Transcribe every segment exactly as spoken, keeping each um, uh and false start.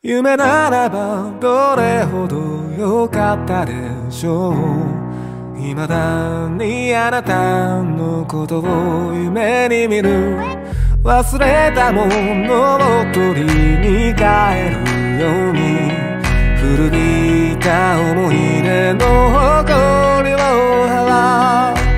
夢ならばどれほど良かったでしょう。未だにあなたのことを夢に見る。忘れたものを取りに帰るように、古びた思い出の誇りを払う。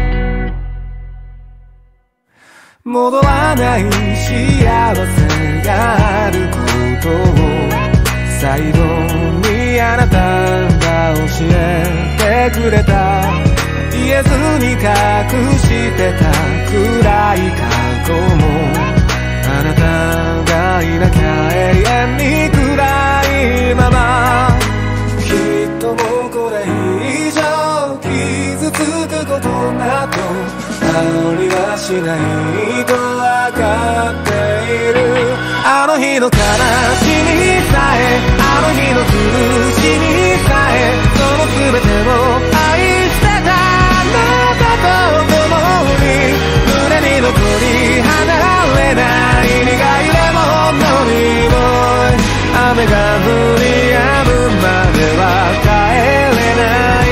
戻らない幸せがあることを最後にあなたが教えてくれた。言えずに隠してた暗い過去も、あなたがいなきゃ永遠に暗いまま。きっともうこれ以上傷つくことなどありはしないと分かっている。あの日の悲しみさえ、あの日の苦しみさえ、その全てを愛してたあなたと共に、胸に残り離れない苦いレモンの匂い。雨が降り止むまでは帰れない。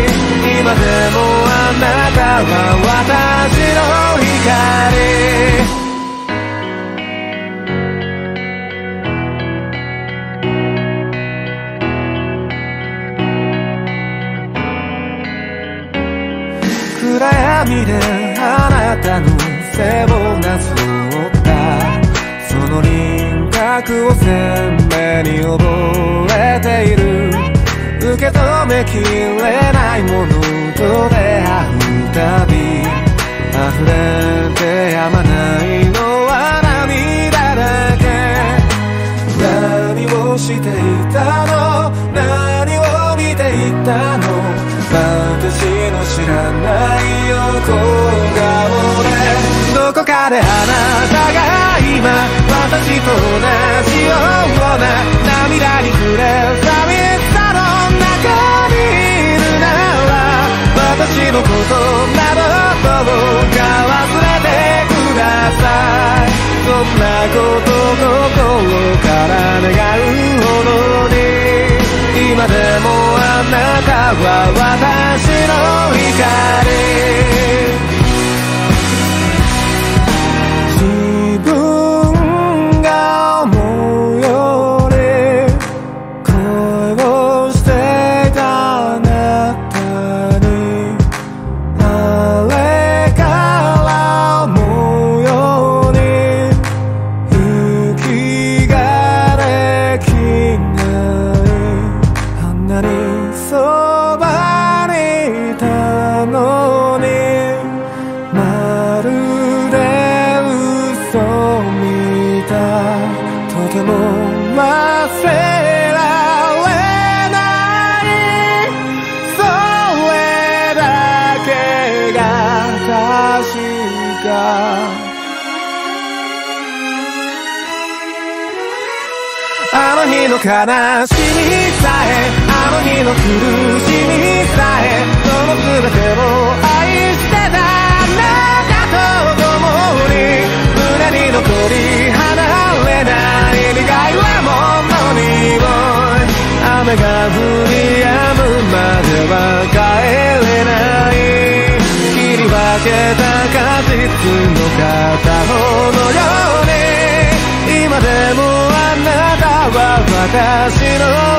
今でもあなたは私の光。暗闇であなたの背をなぞったその輪郭を鮮明に覚えている。受け止めきれないものと出会うたび、溢れてやまないのは涙だけ。何をしていたの、何を見ていたの、私の知らない横顔で。どこかであなたが今私と同じような涙に暮れ寂しさの中にいるなら、私のことなどどうか忘れてください。そんなこと心から願うほどに、今でもあなたは私の光。自分が思うより恋をしていたあなたに、あれから思うように息ができない。あんなにそばにいたのに、まるで嘘みたい。とても忘れられない、それだけが確か。あの日の悲しみさえ、あの日の苦しみさえ、その全てを愛してたあなたと共に、胸に残り離れない苦いレモンの匂い。雨が降り止むまでは帰れない。切り分けた果実の片方のように、今でもあなたは私の